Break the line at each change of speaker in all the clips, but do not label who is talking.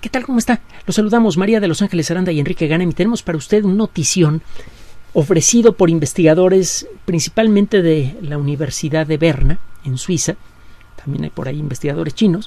¿Qué tal? ¿Cómo está? Los saludamos María de Los Ángeles Aranda y Enrique Ganem y tenemos para usted un notición ofrecido por investigadores principalmente de la Universidad de Berna, en Suiza. También hay por ahí investigadores chinos.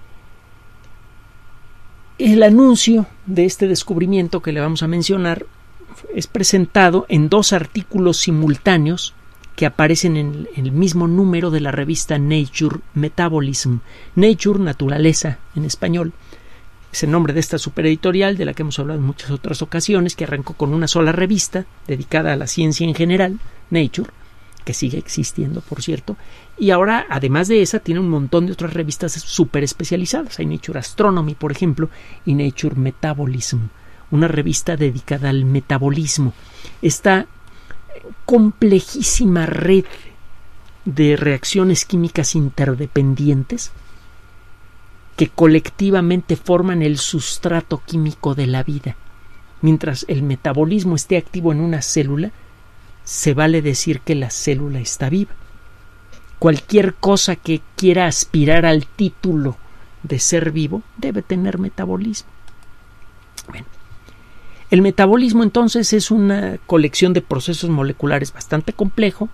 El anuncio de este descubrimiento que le vamos a mencionar es presentado en 2 artículos simultáneos que aparecen en el mismo número de la revista Nature Metabolism. Nature, naturaleza en español, es el nombre de esta supereditorial de la que hemos hablado en muchas otras ocasiones, que arrancó con una sola revista dedicada a la ciencia en general, Nature, que sigue existiendo, por cierto, y ahora, además de esa, tiene un montón de otras revistas súper especializadas. Hay Nature Astronomy, por ejemplo, y Nature Metabolism, una revista dedicada al metabolismo. Esta complejísima red de reacciones químicas interdependientes que colectivamente forman el sustrato químico de la vida. Mientras el metabolismo esté activo en una célula, se vale decir que la célula está viva. Cualquier cosa que quiera aspirar al título de ser vivo debe tener metabolismo. Bueno, el metabolismo entonces es una colección de procesos moleculares bastante complejo,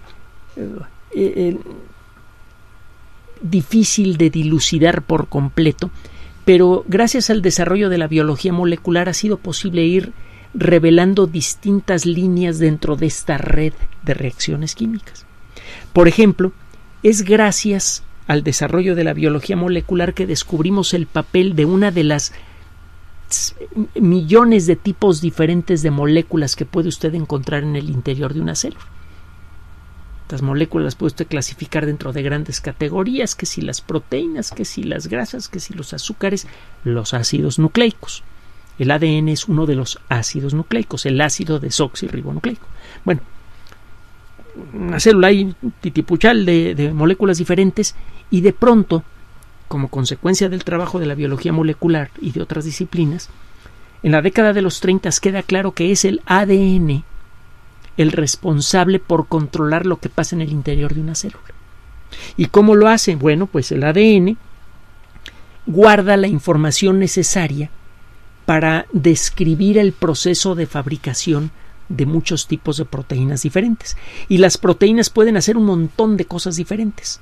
difícil de dilucidar por completo, pero gracias al desarrollo de la biología molecular ha sido posible ir revelando distintas líneas dentro de esta red de reacciones químicas. Por ejemplo, es gracias al desarrollo de la biología molecular que descubrimos el papel de una de las millones de tipos diferentes de moléculas que puede usted encontrar en el interior de una célula. Estas moléculas las puede usted clasificar dentro de grandes categorías, que si las proteínas, que si las grasas, que si los azúcares, los ácidos nucleicos. El ADN es uno de los ácidos nucleicos, el ácido desoxirribonucleico. Bueno, una célula hay titipuchal de moléculas diferentes y de pronto, como consecuencia del trabajo de la biología molecular y de otras disciplinas, en la década de los 30 queda claro que es el ADN el responsable por controlar lo que pasa en el interior de una célula. ¿Y cómo lo hace? Bueno, pues el ADN guarda la información necesaria para describir el proceso de fabricación de muchos tipos de proteínas diferentes. Y las proteínas pueden hacer un montón de cosas diferentes.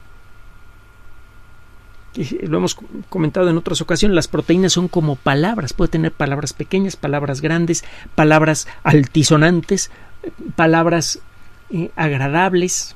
Lo hemos comentado en otras ocasiones, las proteínas son como palabras. Puede tener palabras pequeñas, palabras grandes, palabras altisonantes, palabras agradables.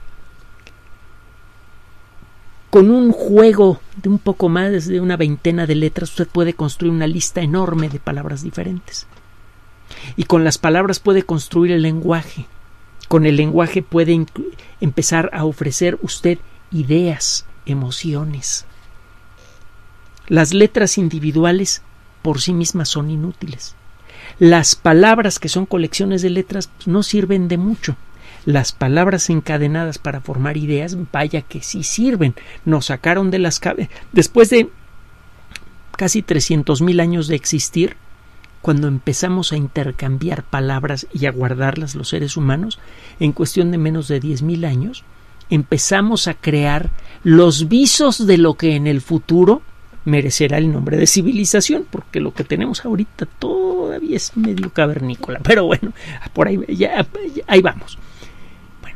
Con un juego de un poco más de una veintena de letras, usted puede construir una lista enorme de palabras diferentes. Y con las palabras puede construir el lenguaje. Con el lenguaje puede empezar a ofrecer usted ideas, emociones. Las letras individuales por sí mismas son inútiles. Las palabras, que son colecciones de letras, no sirven de mucho. Las palabras encadenadas para formar ideas, vaya que sí sirven. Nos sacaron de las cabezas. Después de casi 300,000 años de existir, cuando empezamos a intercambiar palabras y a guardarlas los seres humanos, en cuestión de menos de 10,000 años, empezamos a crear los visos de lo que en el futuro merecerá el nombre de civilización, porque lo que tenemos ahorita todavía es medio cavernícola, pero bueno, por ahí, ahí vamos. Bueno,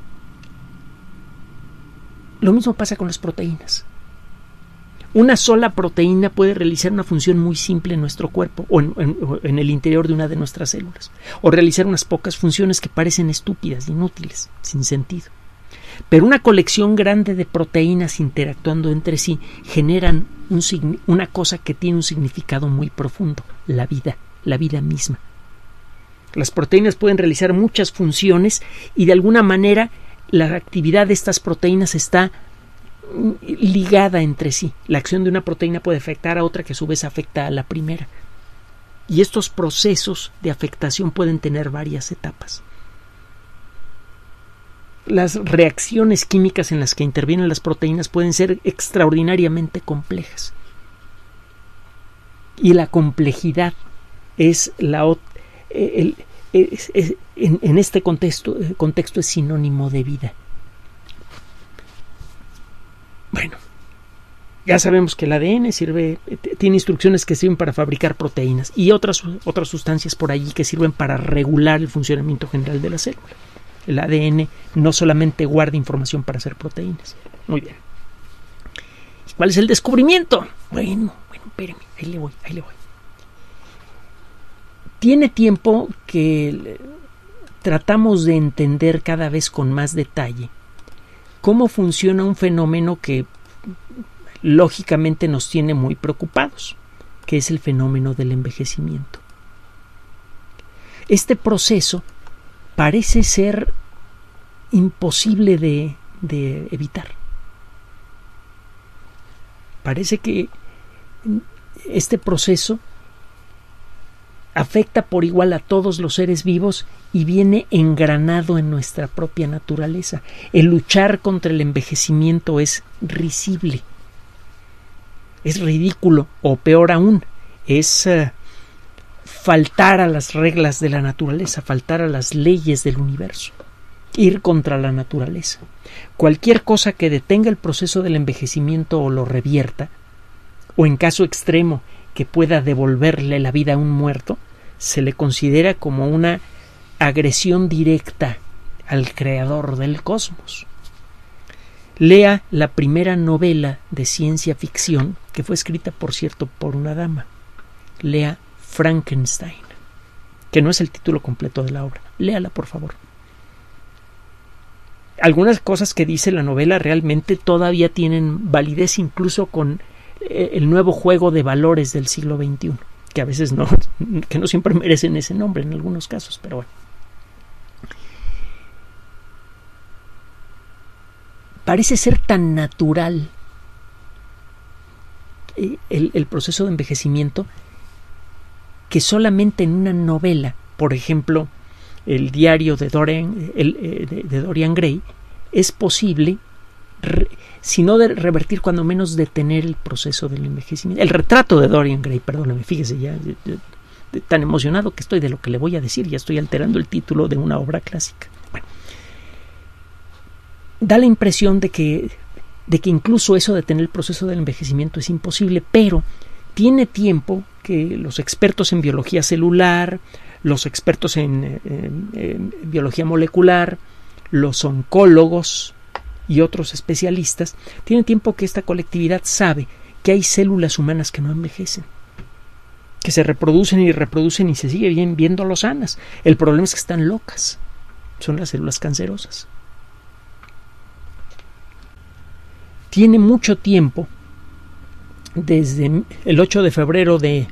lo mismo pasa con las proteínas. Una sola proteína puede realizar una función muy simple en nuestro cuerpo o en el interior de una de nuestras células, o realizar unas pocas funciones que parecen estúpidas, inútiles, sin sentido. Pero una colección grande de proteínas interactuando entre sí generan una cosa que tiene un significado muy profundo: la vida misma. Las proteínas pueden realizar muchas funciones y de alguna manera la actividad de estas proteínas está ligada entre sí. La acción de una proteína puede afectar a otra, que a su vez afecta a la primera. Y estos procesos de afectación pueden tener varias etapas. Las reacciones químicas en las que intervienen las proteínas pueden ser extraordinariamente complejas. Y la complejidad es en este contexto es sinónimo de vida. Bueno, Ya sabemos que el ADN tiene instrucciones que sirven para fabricar proteínas y otras sustancias por allí que sirven para regular el funcionamiento general de la célula. El ADN no solamente guarda información para hacer proteínas. Muy bien. ¿Cuál es el descubrimiento? Bueno, espérame, ahí le voy. Tiene tiempo que tratamos de entender cada vez con más detalle cómo funciona un fenómeno que lógicamente nos tiene muy preocupados, que es el fenómeno del envejecimiento. Este proceso parece ser imposible de evitar. Parece que este proceso afecta por igual a todos los seres vivos y viene engranado en nuestra propia naturaleza. El luchar contra el envejecimiento es risible, es ridículo, o peor aún, es faltar a las reglas de la naturaleza, faltar a las leyes del universo, ir contra la naturaleza. Cualquier cosa que detenga el proceso del envejecimiento o lo revierta, o en caso extremo que pueda devolverle la vida a un muerto, se le considera como una agresión directa al creador del cosmos. Lea la primera novela de ciencia ficción, que fue escrita, por cierto, por una dama. Lea Frankenstein, que no es el título completo de la obra. Léala, por favor. Algunas cosas que dice la novela realmente todavía tienen validez, incluso con el nuevo juego de valores del siglo XXI, que a veces que no siempre merecen ese nombre en algunos casos, pero bueno. Parece ser tan natural el proceso de envejecimiento que solamente en una novela, por ejemplo, el diario de Dorian Gray, es posible, si no de revertir, cuando menos detener el proceso del envejecimiento. El retrato de Dorian Gray, perdóname, fíjese, ya tan emocionado que estoy de lo que le voy a decir, ya estoy alterando el título de una obra clásica. Bueno, da la impresión de que incluso eso de detener el proceso del envejecimiento es imposible, pero tiene tiempo que los expertos en biología celular, los expertos en biología molecular, los oncólogos y otros especialistas, tienen tiempo que esta colectividad sabe que hay células humanas que no envejecen, que se reproducen y reproducen y se siguen viéndolo sanas. El problema es que están locas, son las células cancerosas. Tiene mucho tiempo, desde el 8 de febrero de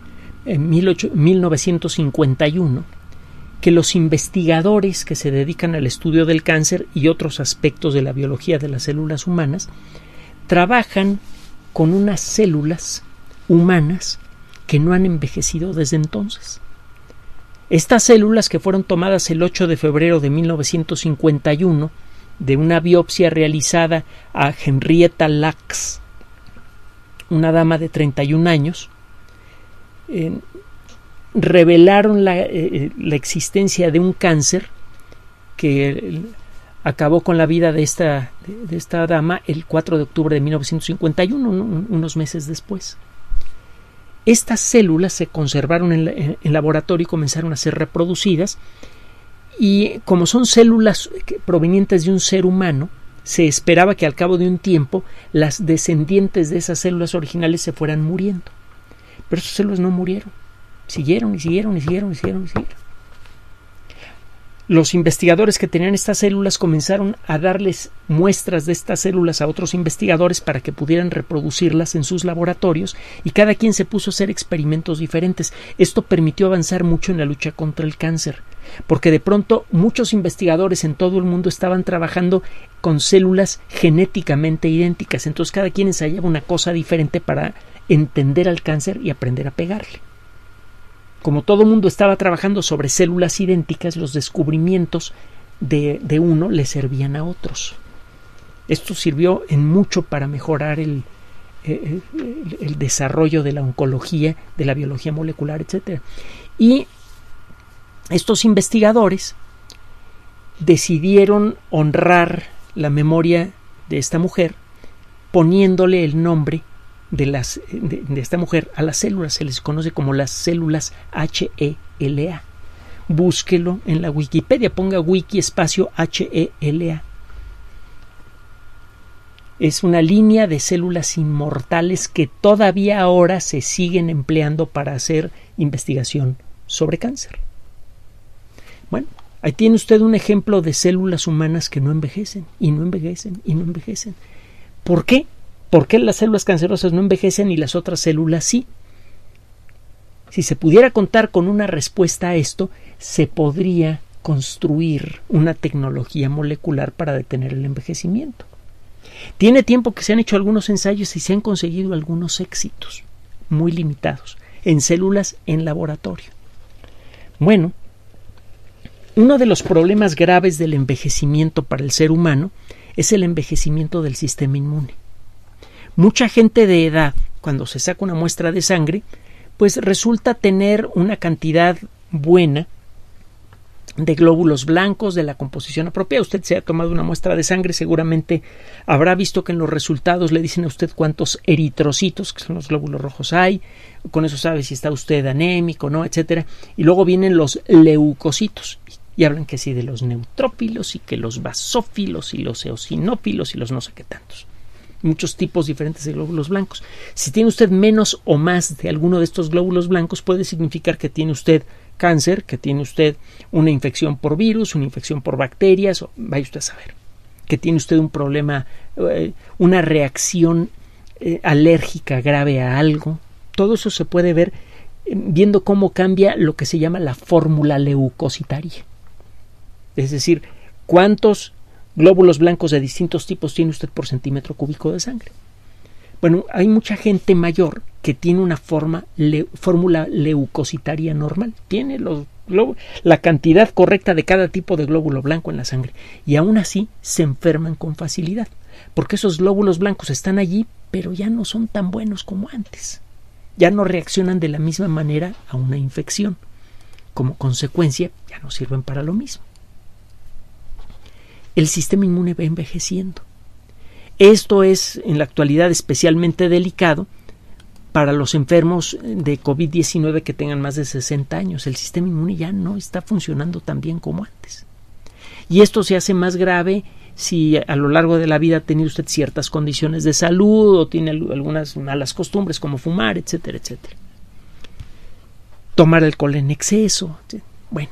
1951, que los investigadores que se dedican al estudio del cáncer y otros aspectos de la biología de las células humanas trabajan con unas células humanas que no han envejecido desde entonces. Estas células, que fueron tomadas el 8 de febrero de 1951 de una biopsia realizada a Henrietta Lacks, una dama de 31 años, revelaron la existencia de un cáncer que acabó con la vida de esta dama el 4 de octubre de 1951, unos meses después. Estas células se conservaron en laboratorio y comenzaron a ser reproducidas, y como son células provenientes de un ser humano, se esperaba que al cabo de un tiempo las descendientes de esas células originales se fueran muriendo. Pero esas células no murieron. Siguieron. Los investigadores que tenían estas células comenzaron a darles muestras de estas células a otros investigadores para que pudieran reproducirlas en sus laboratorios, y cada quien se puso a hacer experimentos diferentes. Esto permitió avanzar mucho en la lucha contra el cáncer, porque de pronto muchos investigadores en todo el mundo estaban trabajando con células genéticamente idénticas. Entonces cada quien ensayaba una cosa diferente para entender al cáncer y aprender a pegarle. Como todo el mundo estaba trabajando sobre células idénticas, los descubrimientos de uno le servían a otros. Esto sirvió en mucho para mejorar el desarrollo de la oncología, de la biología molecular, etc. Y estos investigadores decidieron honrar la memoria de esta mujer poniéndole el nombre de esta mujer a las células. Se les conoce como las células HeLa. Búsquelo en la Wikipedia, ponga wiki espacio HeLa. Es una línea de células inmortales que todavía ahora se siguen empleando para hacer investigación sobre cáncer. Bueno, ahí tiene usted un ejemplo de células humanas que no envejecen, y no envejecen, y no envejecen. ¿Por qué? ¿Por qué las células cancerosas no envejecen y las otras células sí? Si se pudiera contar con una respuesta a esto, se podría construir una tecnología molecular para detener el envejecimiento. Tiene tiempo que se han hecho algunos ensayos y se han conseguido algunos éxitos muy limitados en células en laboratorio. Bueno, uno de los problemas graves del envejecimiento para el ser humano es el envejecimiento del sistema inmune. Mucha gente de edad, cuando se saca una muestra de sangre, pues resulta tener una cantidad buena de glóbulos blancos de la composición apropiada. Usted se ha tomado una muestra de sangre, seguramente habrá visto que en los resultados le dicen a usted cuántos eritrocitos, que son los glóbulos rojos, hay. Con eso sabe si está usted anémico, ¿no?, etcétera. Y luego vienen los leucocitos y hablan que sí de los neutrófilos y que los basófilos y los eosinófilos y los no sé qué tantos. Muchos tipos diferentes de glóbulos blancos. Si tiene usted menos o más de alguno de estos glóbulos blancos, puede significar que tiene usted cáncer, que tiene usted una infección por virus, una infección por bacterias, o vaya usted a saber, que tiene usted un problema, una reacción alérgica grave a algo. Todo eso se puede ver viendo cómo cambia lo que se llama la fórmula leucocitaria. Es decir, cuántos glóbulos blancos de distintos tipos tiene usted por centímetro cúbico de sangre. Bueno, hay mucha gente mayor que tiene una fórmula leucocitaria normal. Tiene la cantidad correcta de cada tipo de glóbulo blanco en la sangre. Y aún así se enferman con facilidad. Porque esos glóbulos blancos están allí, pero ya no son tan buenos como antes. Ya no reaccionan de la misma manera a una infección. Como consecuencia, ya no sirven para lo mismo. El sistema inmune va envejeciendo. Esto es en la actualidad especialmente delicado para los enfermos de COVID-19 que tengan más de 60 años. El sistema inmune ya no está funcionando tan bien como antes. Y esto se hace más grave si a lo largo de la vida ha tenido usted ciertas condiciones de salud o tiene algunas malas costumbres como fumar, etcétera, etcétera. Tomar alcohol en exceso. Bueno,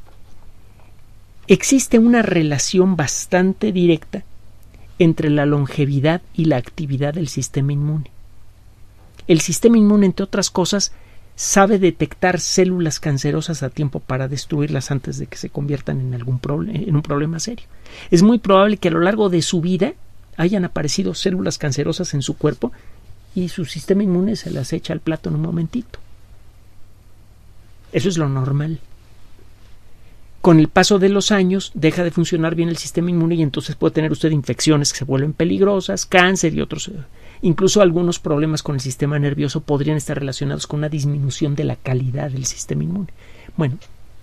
existe una relación bastante directa entre la longevidad y la actividad del sistema inmune. El sistema inmune, entre otras cosas, sabe detectar células cancerosas a tiempo para destruirlas antes de que se conviertan en un problema serio. Es muy probable que a lo largo de su vida hayan aparecido células cancerosas en su cuerpo y su sistema inmune se las echa al plato en un momentito. Eso es lo normal. Con el paso de los años deja de funcionar bien el sistema inmune y entonces puede tener usted infecciones que se vuelven peligrosas, cáncer y otros. Incluso algunos problemas con el sistema nervioso podrían estar relacionados con una disminución de la calidad del sistema inmune. Bueno,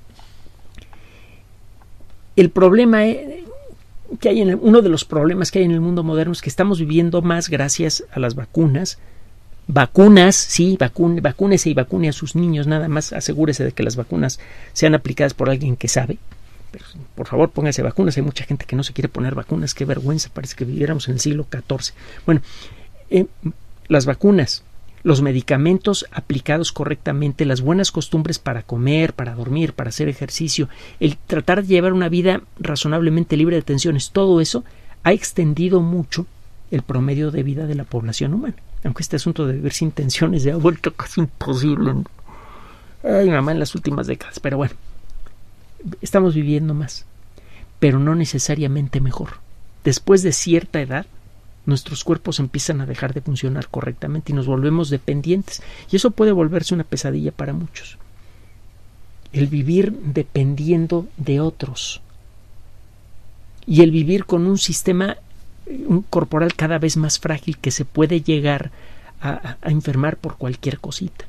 el problema que hay uno de los problemas que hay en el mundo moderno es que estamos viviendo más gracias a las vacunas. Sí, vacúnese y vacune a sus niños, nada más asegúrese de que las vacunas sean aplicadas por alguien que sabe. Pero, por favor, póngase vacunas. Hay mucha gente que no se quiere poner vacunas, qué vergüenza, parece que viviéramos en el siglo XIV. Bueno, las vacunas, los medicamentos aplicados correctamente, las buenas costumbres para comer, para dormir, para hacer ejercicio, el tratar de llevar una vida razonablemente libre de tensiones, todo eso ha extendido mucho el promedio de vida de la población humana. Aunque este asunto de vivir sin tensiones se ha vuelto casi imposible. Ay, mamá, en las últimas décadas. Pero bueno, estamos viviendo más, pero no necesariamente mejor. Después de cierta edad, nuestros cuerpos empiezan a dejar de funcionar correctamente y nos volvemos dependientes. Y eso puede volverse una pesadilla para muchos. El vivir dependiendo de otros. Y el vivir con un sistema corporal cada vez más frágil que se puede llegar a enfermar por cualquier cosita.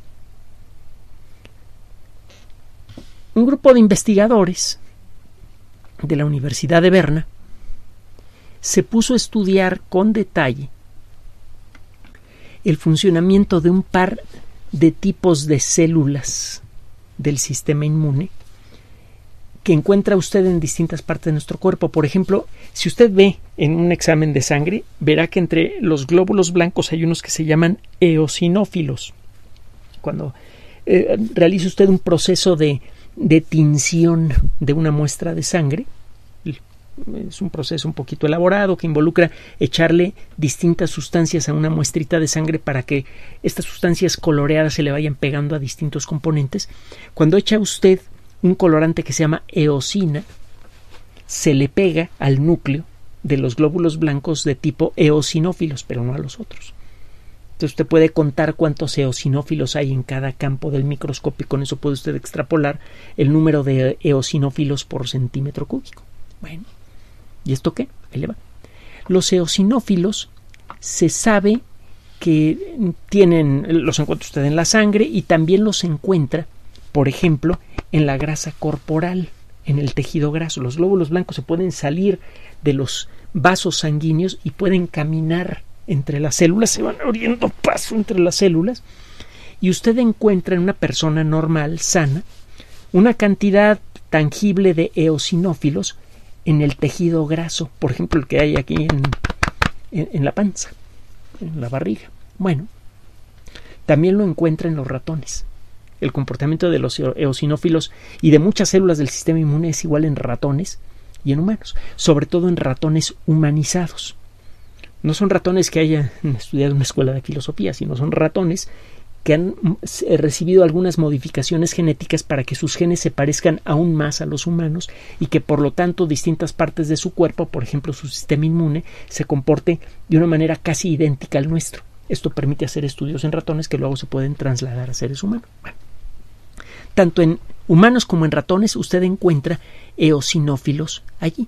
Un grupo de investigadores de la Universidad de Berna se puso a estudiar con detalle el funcionamiento de un par de tipos de células del sistema inmune que encuentra usted en distintas partes de nuestro cuerpo. Por ejemplo, si usted ve en un examen de sangre, verá que entre los glóbulos blancos hay unos que se llaman eosinófilos. Cuando realiza usted un proceso de tinción de una muestra de sangre, es un proceso un poquito elaborado que involucra echarle distintas sustancias a una muestrita de sangre para que estas sustancias coloreadas se le vayan pegando a distintos componentes. Cuando echa usted un colorante que se llama eosina, se le pega al núcleo de los glóbulos blancos de tipo eosinófilos, pero no a los otros. Entonces usted puede contar cuántos eosinófilos hay en cada campo del microscopio y con eso puede usted extrapolar el número de eosinófilos por centímetro cúbico. Bueno, ¿y esto qué? Ahí le va. Los eosinófilos se sabe que los encuentra usted en la sangre y también los encuentra, por ejemplo, en la grasa corporal, en el tejido graso. Los glóbulos blancos se pueden salir de los vasos sanguíneos y pueden caminar entre las células, se van abriendo paso entre las células y usted encuentra en una persona normal, sana, una cantidad tangible de eosinófilos en el tejido graso, por ejemplo el que hay aquí en la panza, en la barriga. Bueno, también lo encuentra en los ratones. El comportamiento de los eosinófilos y de muchas células del sistema inmune es igual en ratones y en humanos, sobre todo en ratones humanizados. No son ratones que hayan estudiado en una escuela de filosofía, sino son ratones que han recibido algunas modificaciones genéticas para que sus genes se parezcan aún más a los humanos y que por lo tanto distintas partes de su cuerpo, por ejemplo su sistema inmune, se comporte de una manera casi idéntica al nuestro. Esto permite hacer estudios en ratones que luego se pueden trasladar a seres humanos. Bueno, tanto en humanos como en ratones usted encuentra eosinófilos allí.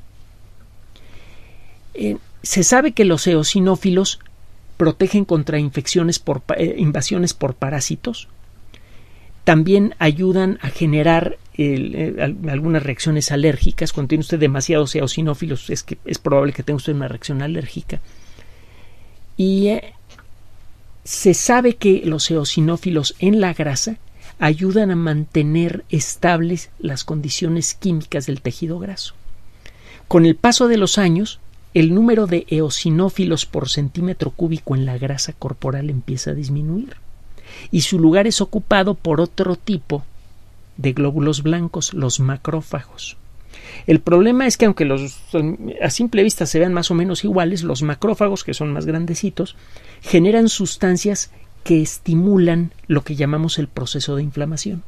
Se sabe que los eosinófilos protegen contra invasiones por parásitos. También ayudan a generar algunas reacciones alérgicas. Cuando tiene usted demasiados eosinófilos es probable que tenga usted una reacción alérgica. Y se sabe que los eosinófilos en la grasa ayudan a mantener estables las condiciones químicas del tejido graso. Con el paso de los años, el número de eosinófilos por centímetro cúbico en la grasa corporal empieza a disminuir y su lugar es ocupado por otro tipo de glóbulos blancos, los macrófagos. El problema es que aunque a simple vista se vean más o menos iguales, los macrófagos, que son más grandecitos, generan sustancias que estimulan lo que llamamos el proceso de inflamación.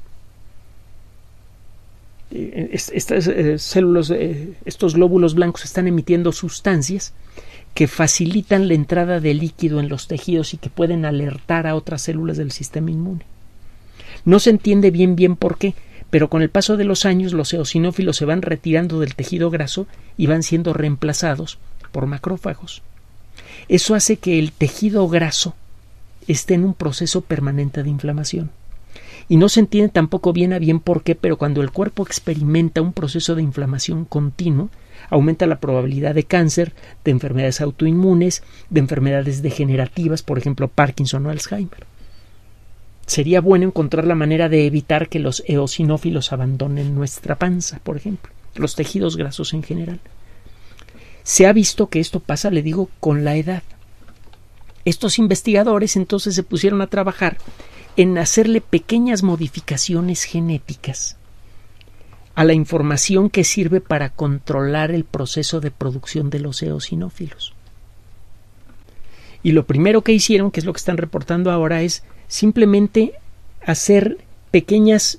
Estas células, estos glóbulos blancos están emitiendo sustancias que facilitan la entrada de líquido en los tejidos y que pueden alertar a otras células del sistema inmune. No se entiende bien por qué, pero con el paso de los años los eosinófilos se van retirando del tejido graso y van siendo reemplazados por macrófagos. Eso hace que el tejido graso esté en un proceso permanente de inflamación. Y no se entiende tampoco bien por qué, pero cuando el cuerpo experimenta un proceso de inflamación continuo, aumenta la probabilidad de cáncer, de enfermedades autoinmunes, de enfermedades degenerativas, por ejemplo Parkinson o Alzheimer. Sería bueno encontrar la manera de evitar que los eosinófilos abandonen nuestra panza, por ejemplo, los tejidos grasos en general. Se ha visto que esto pasa, le digo, con la edad. Estos investigadores entonces se pusieron a trabajar en hacerle pequeñas modificaciones genéticas a la información que sirve para controlar el proceso de producción de los eosinófilos. Y lo primero que hicieron, que es lo que están reportando ahora, es simplemente hacer pequeños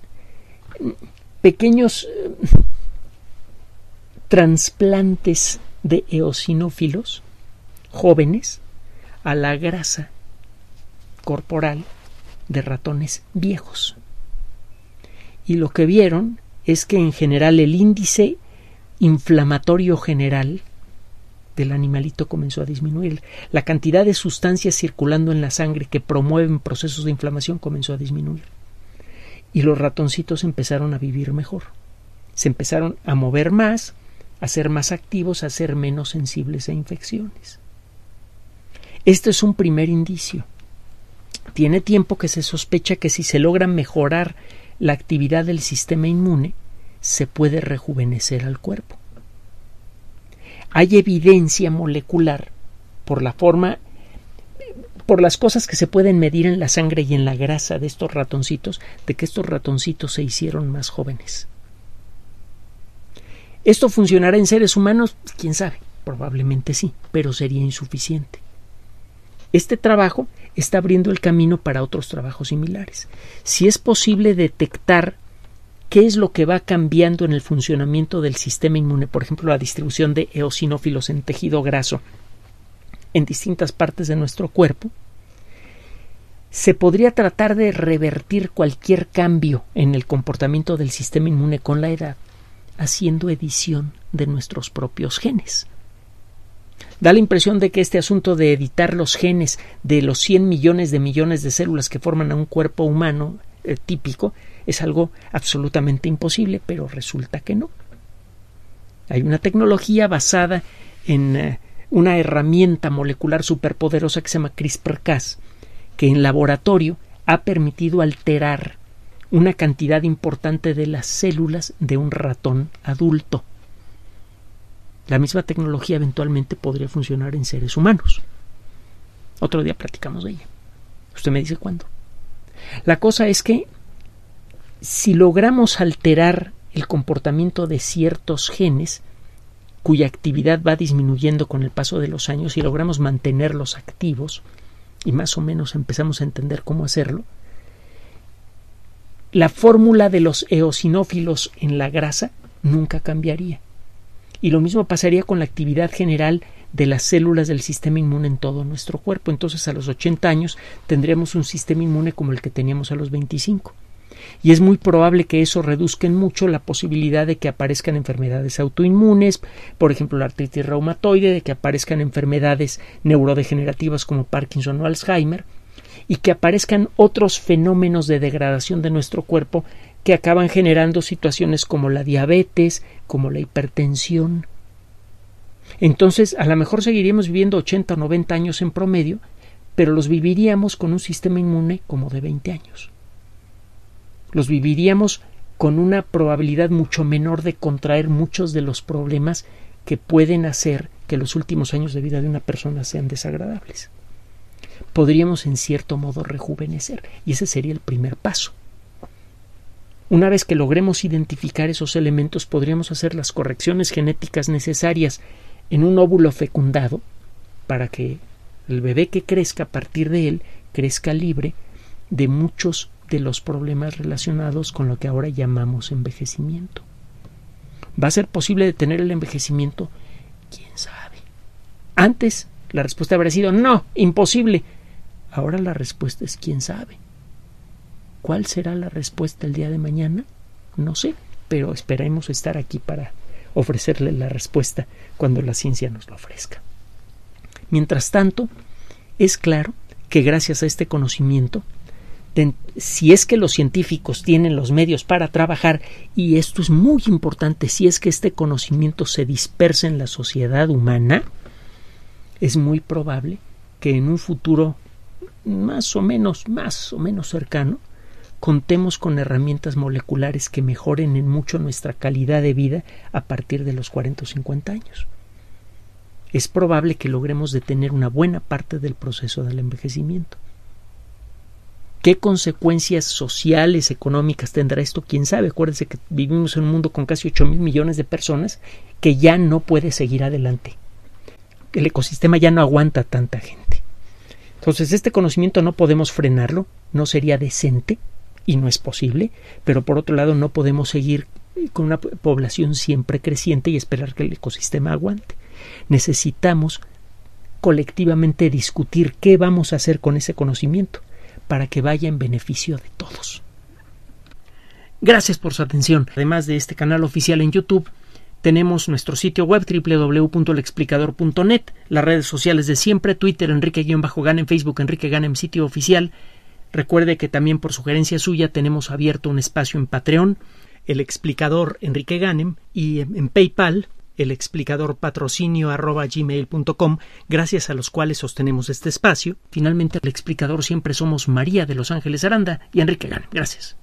trasplantes de eosinófilos jóvenes a la grasa corporal de ratones viejos. Y lo que vieron es que en general el índice inflamatorio general del animalito comenzó a disminuir. La cantidad de sustancias circulando en la sangre que promueven procesos de inflamación comenzó a disminuir. Y los ratoncitos empezaron a vivir mejor. Se empezaron a mover más, a ser más activos, a ser menos sensibles a infecciones. Este es un primer indicio. tiene tiempo que se sospecha que si se logra mejorar la actividad del sistema inmune, se puede rejuvenecer al cuerpo. Hay evidencia molecular por la forma, por las cosas que se pueden medir en la sangre y en la grasa de estos ratoncitos, de que estos ratoncitos se hicieron más jóvenes. ¿Esto funcionará en seres humanos? ¿Quién sabe? Probablemente sí, pero sería insuficiente. Este trabajo está abriendo el camino para otros trabajos similares. Si es posible detectar qué es lo que va cambiando en el funcionamiento del sistema inmune, por ejemplo, la distribución de eosinófilos en tejido graso en distintas partes de nuestro cuerpo, se podría tratar de revertir cualquier cambio en el comportamiento del sistema inmune con la edad, haciendo edición de nuestros propios genes. Da la impresión de que este asunto de editar los genes de los 100 millones de células que forman a un cuerpo humano típico es algo absolutamente imposible, pero resulta que no. Hay una tecnología basada en una herramienta molecular superpoderosa que se llama CRISPR-Cas, que en laboratorio ha permitido alterar una cantidad importante de las células de un ratón adulto. La misma tecnología eventualmente podría funcionar en seres humanos. Otro día platicamos de ella. Usted me dice cuándo. La cosa es que si logramos alterar el comportamiento de ciertos genes cuya actividad va disminuyendo con el paso de los años y logramos mantenerlos activos y más o menos empezamos a entender cómo hacerlo, la fórmula de los eosinófilos en la grasa nunca cambiaría. Y lo mismo pasaría con la actividad general de las células del sistema inmune en todo nuestro cuerpo. Entonces a los 80 años tendríamos un sistema inmune como el que teníamos a los 25. Y es muy probable que eso reduzca en mucho la posibilidad de que aparezcan enfermedades autoinmunes, por ejemplo la artritis reumatoide, de que aparezcan enfermedades neurodegenerativas como Parkinson o Alzheimer, y que aparezcan otros fenómenos de degradación de nuestro cuerpo que acaban generando situaciones como la diabetes, como la hipertensión. Entonces, a lo mejor seguiríamos viviendo 80 o 90 años en promedio, pero los viviríamos con un sistema inmune como de 20 años. Los viviríamos con una probabilidad mucho menor de contraer muchos de los problemas que pueden hacer que los últimos años de vida de una persona sean desagradables. Podríamos en cierto modo rejuvenecer, y ese sería el primer paso. Una vez que logremos identificar esos elementos, podríamos hacer las correcciones genéticas necesarias en un óvulo fecundado para que el bebé que crezca a partir de él crezca libre de muchos de los problemas relacionados con lo que ahora llamamos envejecimiento. ¿Va a ser posible detener el envejecimiento? ¿Quién sabe? Antes la respuesta habría sido no, imposible. Ahora la respuesta es quién sabe. ¿Cuál será la respuesta el día de mañana? No sé, pero esperemos estar aquí para ofrecerle la respuesta cuando la ciencia nos lo ofrezca. Mientras tanto, es claro que gracias a este conocimiento, si es que los científicos tienen los medios para trabajar, y esto es muy importante, si es que este conocimiento se dispersa en la sociedad humana, es muy probable que en un futuro más o menos cercano contemos con herramientas moleculares que mejoren en mucho nuestra calidad de vida a partir de los 40 o 50 años. Es probable que logremos detener una buena parte del proceso del envejecimiento. ¿Qué consecuencias sociales, económicas tendrá esto? ¿Quién sabe? Acuérdense que vivimos en un mundo con casi 8,000 millones de personas que ya no puede seguir adelante. El ecosistema ya no aguanta tanta gente. Entonces, este conocimiento no podemos frenarlo, no sería decente y no es posible, pero por otro lado no podemos seguir con una población siempre creciente y esperar que el ecosistema aguante. Necesitamos colectivamente discutir qué vamos a hacer con ese conocimiento para que vaya en beneficio de todos. Gracias por su atención. Además de este canal oficial en YouTube, tenemos nuestro sitio web www.lexplicador.net, las redes sociales de siempre, Twitter Enrique-Ganem, Facebook Enrique Ganem, sitio oficial. Recuerde que también por sugerencia suya tenemos abierto un espacio en Patreon, el explicador Enrique Ganem, y en PayPal elexplicadorpatrocinio@gmail.com, gracias a los cuales sostenemos este espacio. Finalmente, el explicador siempre somos María de Los Ángeles Aranda y Enrique Ganem. Gracias.